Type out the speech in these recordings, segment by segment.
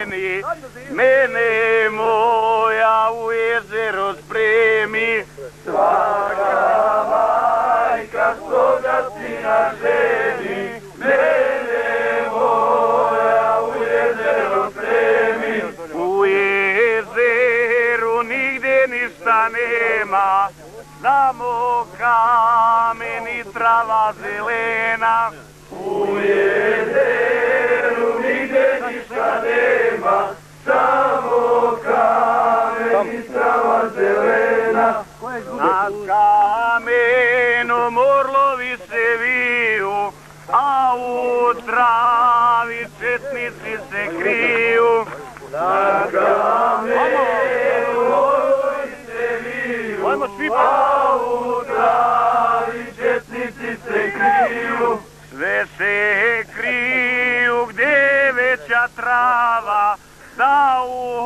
Mene moja u jezero spremi. Svaka majka svoga sina ženi. Mene moja u jezero spremi. U jezeru nigdje ništa nema, samo kamen i trava zelena. U jezeru nigdje ništa nema, samo kamen i trava zelena. Na kamenom orlovi se viju, a u travi četnici se kriju. Na kamenom orlovi se viju, a u travi četnici se kriju. Sve se kriju gdje je veća trava, da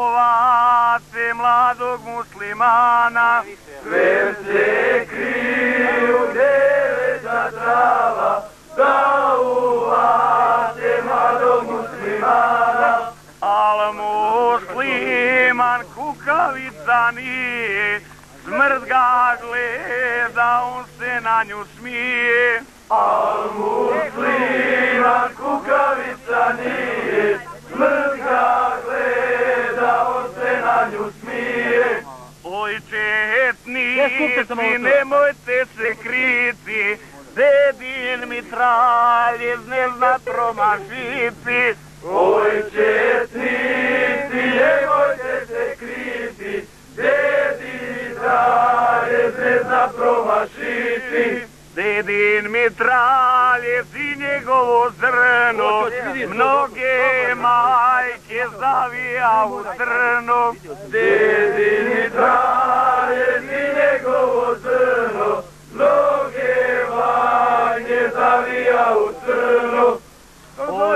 uhvate mladog muslimana. Sve se kriju gdje je veća trava, da uhvate mladog muslimana. Al musliman kukavica nije, smrt ga gleda, on se na nju smije. Al musliman kukavica nije, smrt ga gleda, on se na nju smije. Oj četnici, nemojte se kriti, dedin mitraljev ne zna promašiti. Oj četnici, nemojte se kriti, dedin mitraljev ne zna promašiti. Dedin mitraljev i njegovo zrno, mnoge majke zavija u crno. Dedin mitraljev i njegovo zrno, mnoge majke zavija u crno. O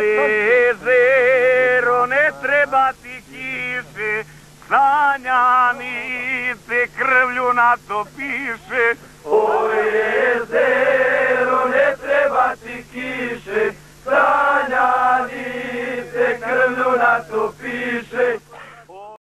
jezero ne treba ti kiše, sanjanice krvlju na to piše. O jezero